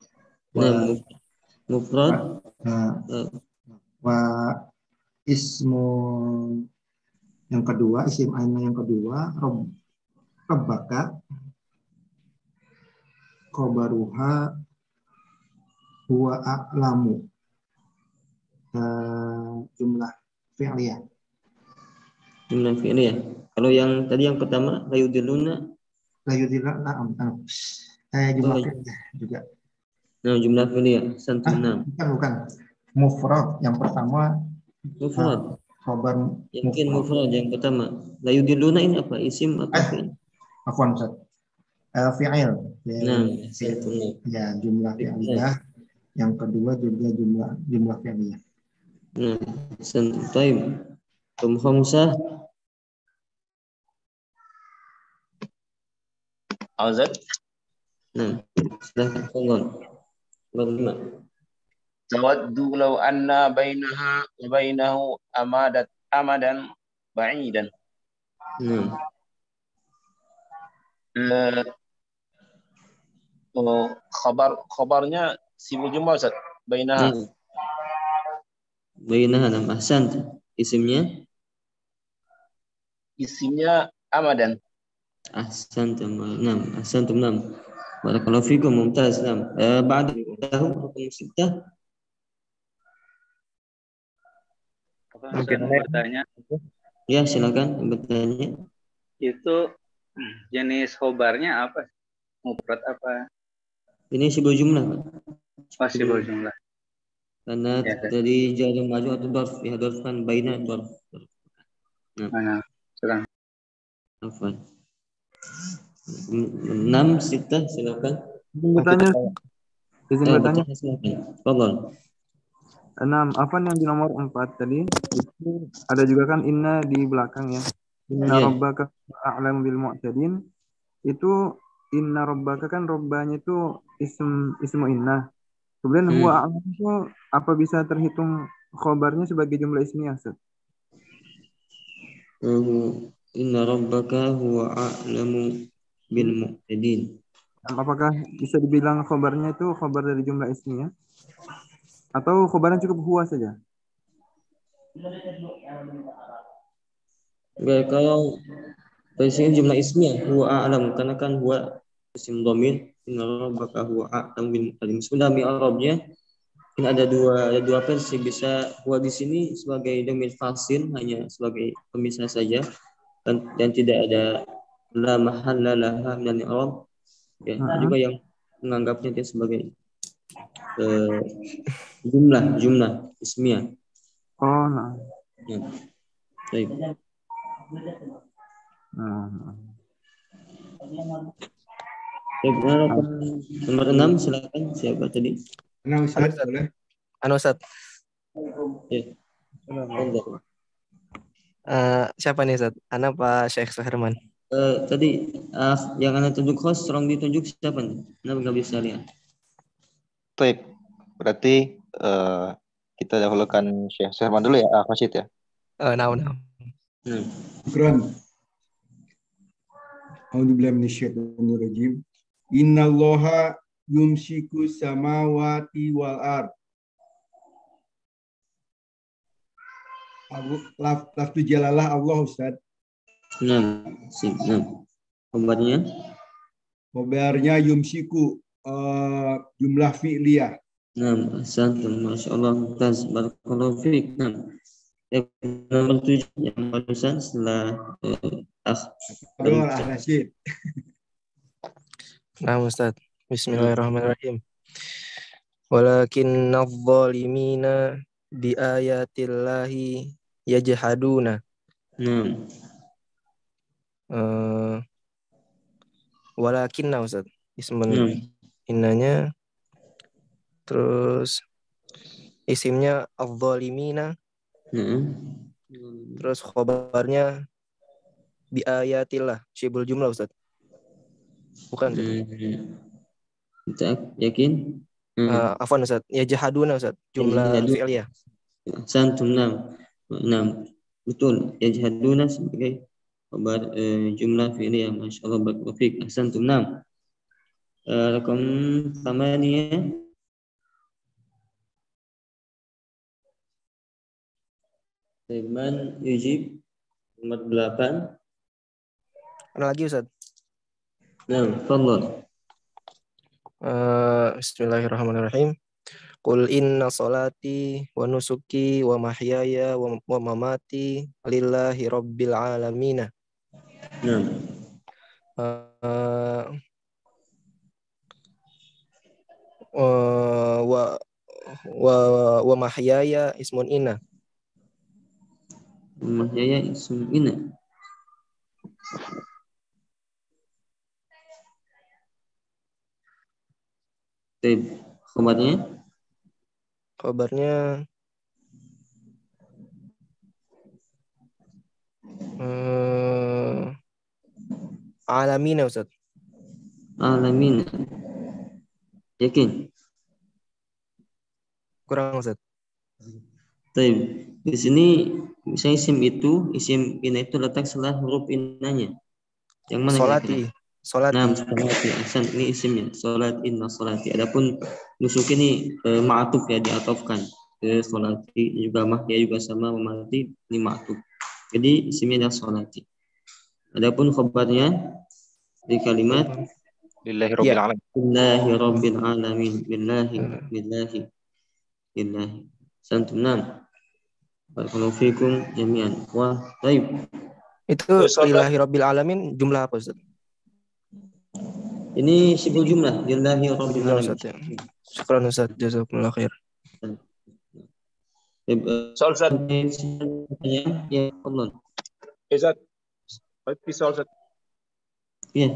Mufrad.
Wa ismu yang kedua, isim aina yang kedua, rabbaka, khabaruha huwa a'lamu, jumlah fi'liyah.
Jumlah fi'liyah. Kalau yang tadi yang pertama la yudilluna
jumlah fi'liyah juga.
Nah, jumlah fi'liyah santunam.
Bukan. Mufrad yang pertama.
Mufrad.
Khabar
Yakin mufrad yang pertama. La yudilluna ini apa? Isim apa fi'il?
Afwan, Ustaz. Fi'il.
Santunam.
Ya, jumlah fi'liyah. Yang kedua juga jumlah fi'liyah.
Nah, santunam. Khamsah.
Azad.
Nah, silahkan Fadlan. Bagaimana?
Tawaddu law anna bainaha wa bainahu amadan ba'idan. Khabarnya sibuk jumlah Ustaz. Bainaha.
Bainaha nam ahsant. Isimnya
amadan.
Ahsantum. Barakallahu fikum, mumtaz. Ba'dahu hukum sittah.
Mungkin bertanya.
Ya, silakan bertanya.
Itu jenis khobarnya apa? Mufrad apa?
Ini sibuk jumlah, Pak.
Oh, sibuk jumlah.
Karena tadi jarum maju atau dorf, ya dorfkan baina dorf.
Nah, silakan.
Afwan. 6 sitah, silakan.
Bertanya. Izin bertanya.
Silakan. Fadhal.
6, apa yang di nomor 4 tadi itu ada juga kan inna di belakang ya. Inna rabbaka a'lamu bil mu'tadin. Itu inna rabbaka kan robbanya itu ismu inna. Kemudian huwa a'lamu itu apa bisa terhitung khobarnya sebagai jumlah ismiyah, Ustaz?
Inna rabbaka huwa a'lamu bil mu'tadin.
Apakah bisa dibilang khobarnya itu khobar dari jumlah ismiyah? Atau khobarnya cukup huwa saja?
Baik, kalau posisinya jumlah ismiyah huwa a'lam, karena kan huwa isim dhamir, inna rabbaka huwa a'lam bil mu'tadin. Sudah mi'rabnya ini ada dua versi, bisa huwa di sini sebagai dhamir fasil, hanya sebagai pemisah saja, dan tidak ada la mahalla laha min al-i'rab. Ya, juga yang menganggapnya dia sebagai jumlah ismiyah.
Oh, nah.
Ya. Baik. Nomor 6, silakan. Siapa tadi?
Ustaz, boleh?
Ustaz.
Ya.
Siapa nih, Ustaz? Ana Pak Syekh Suherman?
Tadi yang Anda tunjuk host, tolong ditunjuk siapa nih? Anda nggak bisa lihat.
Baik, berarti kita dahulukan Syekh Suherman dulu ya, Masjid ya.
Now.
Syukran. A'udzubillahi minasyaitonir rajim. Innallaha yumsiku samawati wal ard. Lafzu jalalah Allah, Ustaz. Khobarnya yumsiku, jumlah fi'liyah.
Ahsantum, masyaallah, mumtaz, barakallahu fiik. Nomor 7 yang barusan setelah
Rashid.
Nah, Ustaz. Bismillahirrahmanirrahim. Walakinna adh-dhalimina bi ayatillahi yajhaduna. Walakinna, Ustaz. Ismun innanya, terus isimnya adh-dhalimina. Terus khobarnya bi ayatillah, syibul jumlah, Ustaz. Bukan.
Yakin?
Afwan Ustaz. Yajhaduna Ustaz. Jumlah fi'liyah.
Santum 6. Betul. Yajhaduna sebagai khabar jumlah fi'liyah. Masyaallah barakallahu fiik. Ahsantum 6. Rakam 8. Man yujib nomor 8.
Ada lagi Ustaz?
Nah, tafadhal.
Bismillahirrahmanirrahim. Qul inna salati wa nusuki wa mahyaya wa mamati lillahi rabbil alamin. Wa mahyaya ismun inna.
Mahyaya ismun inna.
Kabarnya alamin Ustaz.
Alamin. Yakin?
Kurang Ustaz.
Di sini misalnya isim inna itu letak setelah huruf innanya. Yang mana?
Solati.
Nah, solati. Ini isimnya. Solat inna solati. Adapun nusuk ini ma'atuf ya, diatofkan ke solati. Juga mahya juga sama, memati ini ma'atuf. Jadi isimnya adalah solati. Adapun khabarnya di kalimat
lillahi rabbil alamin.
Lillahi rabbil alamin. Billahi. Santum 6. Barakallahu fikum jami'an. Wah, baik.
Itu lillahi rabbil alamin jumlah apa Ustaz?
Ini sibuk jumlah. Lillahi rabbil alamin.
Syukran Ustaz, jazakumullah khair.
Soal Ustaz.
Ya, Allah.
Ustaz. Soal Ustaz.
Iya.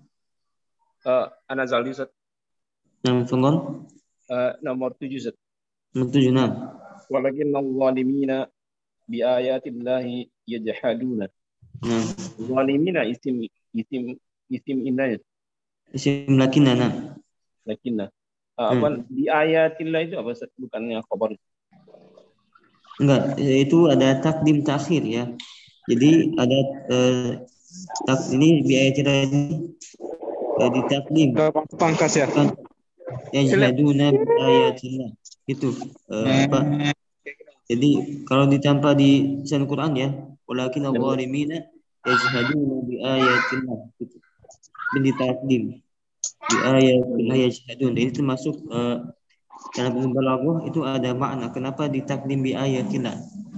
Ana Zaldi Ustaz.
Nomor
7 Ustaz.
Nomor 7, nah.
Walakinnal zalimina bi ayatillahi yajhaduna. Zalimina isim inna.
Isim lakinna.
Lakinna. Apa di ayatillah itu apa Ustaz? Bukannya khabar.
Enggak, itu ada takdim takhir ya. Jadi ada ini di ayatillah ini ditakdim.
Pangkas ya.
Yajhaduna bi ayatillah. Itu apa? Jadi kalau ditampa di lisan Quran ya, walakin al-zalimina yajhaduna bi ayatillah. Itu ditakdim. Bi ayatillah yajhadun. Ini termasuk dalam balaghah itu ada makna kenapa ditakdim bi ayatillah.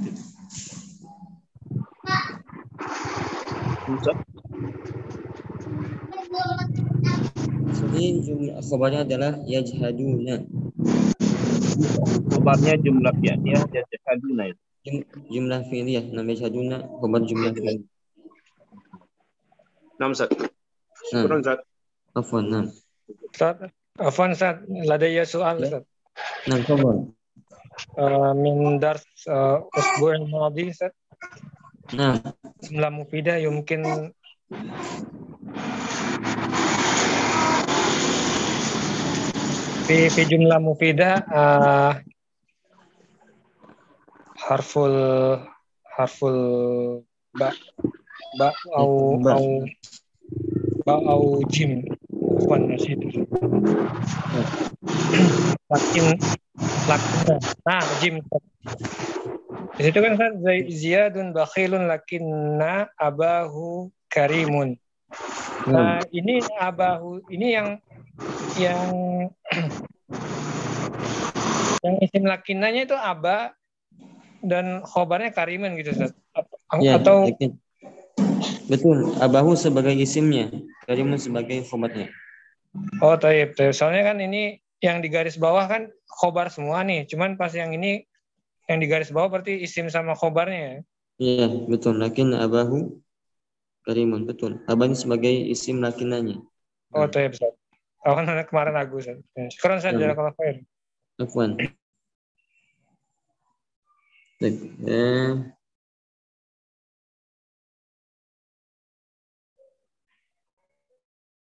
Sini jumlah khabarnya adalah yajhaduna.
Khabarnya jumlah fi'liyah yajhaduna.
Jumlah fi'liyah nama yajhaduna khabar jumlah fi'liyah.
Nam Ustaz. Syukran Ustaz.
Afwan.
Afwan Ustaz, ladaiya soal Ustaz.
Nah, khabar.
Min dars usbu' al-madi Ustaz.
Nah,
jumlah mufidah yumkin fi jumlah mufidah harful ba au jim afwan nasid lakin jim di situ kan Ziyadun bakhilun lakinna abahu karimun. Nah, ini abahu ini yang isim lakinnanya itu aba dan khobarnya kariman gitu Ustaz.
Ya,
atau
betul, abahu sebagai isimnya, karimun sebagai khobarnya.
Oh, taib. Soalnya kan ini yang di garis bawah kan khobar semua nih. Cuman pas yang ini yang di garis bawah berarti isim sama khobarnya.
Iya, betul. Lakin abahu karimun, betul. Abahnya sebagai isim lakinanya.
Oh, taib. Awan kemarin Agus. Sekarang saya jalan kalau khair.
Afwan.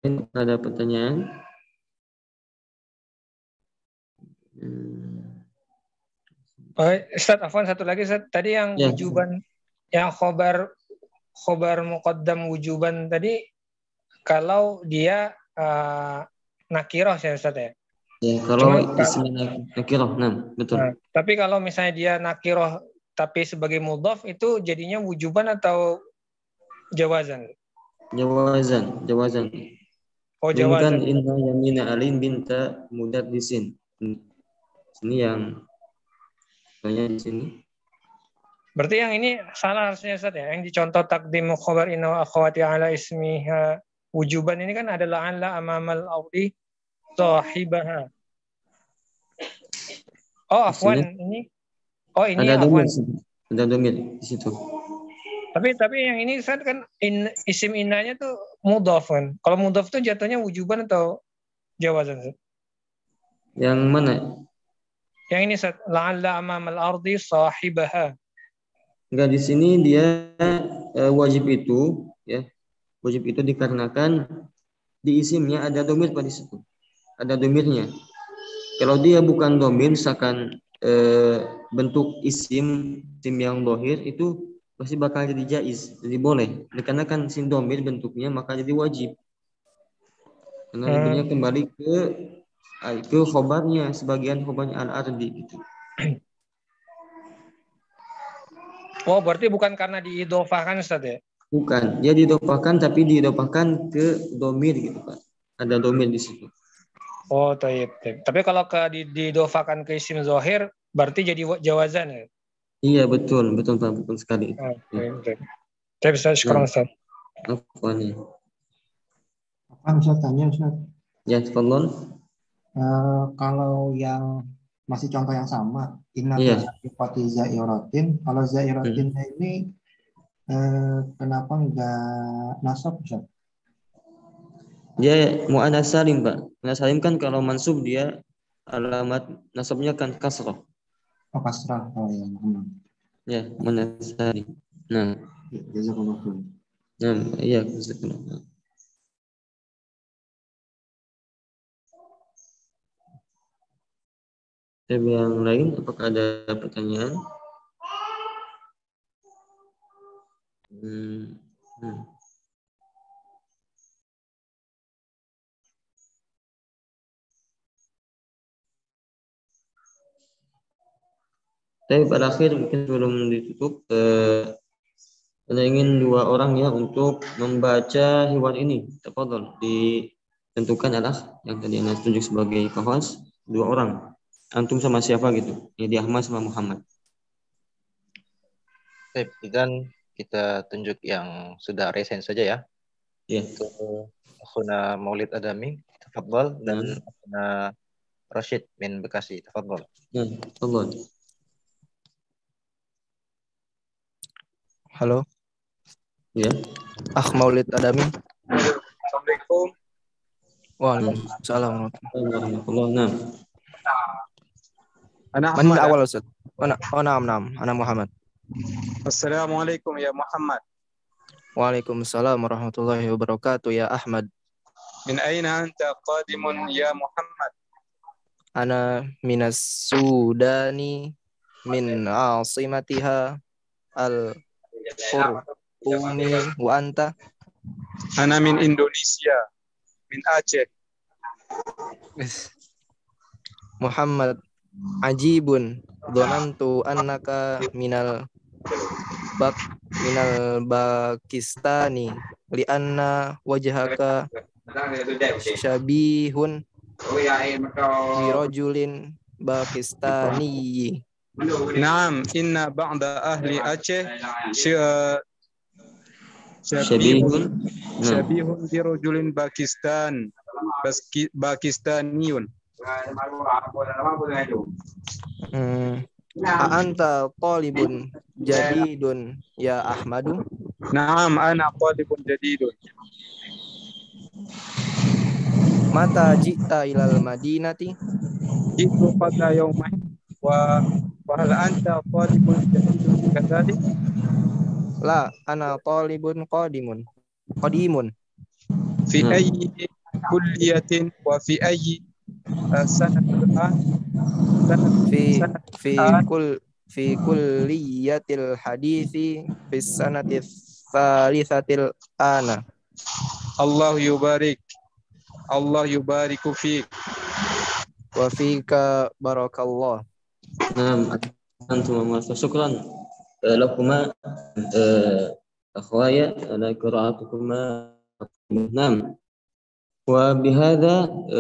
Ada pertanyaan?
Ustaz, Afwan, satu lagi Ustaz. Tadi yang
Ya.
wujuban, yang khobar muqaddam wujuban tadi, kalau dia nakiroh ya Ustaz ya?
Ya, kalau isimnya nakiroh, betul.
Nah, tapi kalau misalnya dia nakiroh tapi sebagai mudhaf, itu jadinya wujuban atau jawazan?
Jawazan.
Oh,
Ini
jawazan.
kan inna yamina alin binta mudarrisin. Ini yang di sini.
Berarti yang ini salah harusnya Ustaz ya. Yang dicontoh takdim khabar inna wa akhawati ala ismiha wujuban ini kan adalah ala amamal audi sahibaha. Oh, afwan, ini. Oh, ini
ada
afwan.
Ada domir di situ.
Tapi yang ini Ustaz kan isim innanya tuh mudhaf kan. Kalau mudhaf tuh jatuhnya wujuban atau jawazan Ustaz?
Yang mana?
Yang ini Ustaz, la'alla amamal ardi sahibaha.
Enggak, di sini dia wajib itu ya. Wajib itu dikarenakan di isimnya ada domir pada situ. Ada domirnya. Kalau dia bukan domir, misalkan bentuk isim yang dohir itu pasti bakal jadi jaiz, jadi boleh. Dikarenakan isim domir bentuknya maka jadi wajib. Karena domirnya kembali ke khobarnya, sebagian khobarnya al-ardi gitu.
Oh, berarti bukan karena diidhofahkan Ustaz ya?
Bukan, dia diidhofahkan tapi diidhofahkan ke domir gitu Pak. Ada domir di situ.
Oh, taib. Tapi kalau diidhofahkan ke isim zahir berarti jadi jawazan ya?
Iya, betul Pak, betul sekali.
Tapi Ustaz, sekarang Ustaz.
Apa nih?
Apa bisa tanya Ustaz?
Ya, tolong.
Kalau yang masih contoh yang sama, inna sifati zairatin. Kalau zairatinnya ini kenapa enggak nasab Ustaz?
Dia mu'annas salim Pak. Mu'annas salim kan kalau mansub dia alamat nasabnya kan kasrah.
Oh, kasrah. Oh ya, benar.
Ya, mu'annas salim. Nah,
jazakallahu khairan.
Nah, iya, jazakallahu. Yang lain, apakah ada pertanyaan? Tapi pada akhir mungkin sebelum ditutup, saya ingin 2 orang ya untuk membaca hewan ini. Tafadhol, ditentukan adalah yang tadi Anda tunjuk sebagai kahwas 2 orang. Antum sama siapa gitu? Jadi Ahmad sama Muhammad.
Baik, dan kita tunjuk yang sudah resen saja ya. Itu Akhuna Maulid Adami, tafadhol, dan Akhuna Rashid min Bekasi, tafadhol.
Tafadhol.
Halo.
Ya.
Maulid Adami.
Assalamualaikum.
Waalaikumsalam warahmatullahi
wabarakatuh.
Ana
Ahmad. Awal Ustaz. Ana Muhammad.
Assalamualaikum ya Muhammad.
Waalaikumsalam warahmatullahi wabarakatuh ya Ahmad.
Min aina anta qadimun ya Muhammad?
Ana minas Sudani min asimatiha al-Qurtumi wa anta?
Ana min Indonesia min Aceh.
Muhammad ajibun dhanantu annaka minal Pakistani li anna wajhaka syabihun bi rajulin Pakistani.
Naam, inna ba'da ahli Aceh syabihun bi rajulin Pakistaniyun.
Anta talibun jadidun ya Ahmadu?
Naam, ana talibun jadidun.
Mata jita ilal madinati?
Jitu pada yaumain wa hal anta talibun jadidun kadzalik?
La, ana talibun qadimun.
Fi كلية وفي أي سنة الآن؟
في كلية الحديث في السنة الثالثة الآن.
الله يبارك فيك.
وفيك بارك الله.
نعم أنتم شكرا لكما أخويا على قراءتكما. نعم وبهذا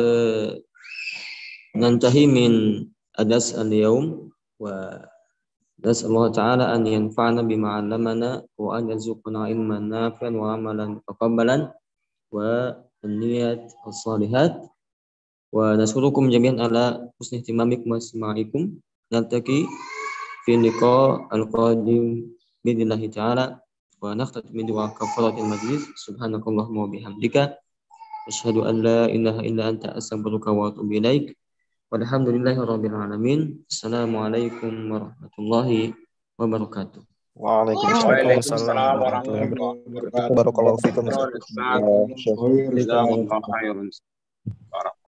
ننتهي من درس اليوم ونسأل الله تعالى أن ينفعنا بما علمنا وأن يرزقنا علما نافعا وعملا متقبلا والنيات الصالحات ونشكركم جميعا على حسن اهتمامكم واستماعكم. نلتقي في اللقاء القادم بإذن الله تعالى ونختم بدعاء كفارة المجلس. سبحانك اللهم وبحمدك أشهد أن لا إله إلا أنت أستغفرك وأتوب إليك والحمد لله رب العالمين. السلام عليكم ورحمة الله وبركاته.
Waalaikumsalam warahmatullahi wabarakatuh. Barakallahu fikum.
Jazakumullah khairan.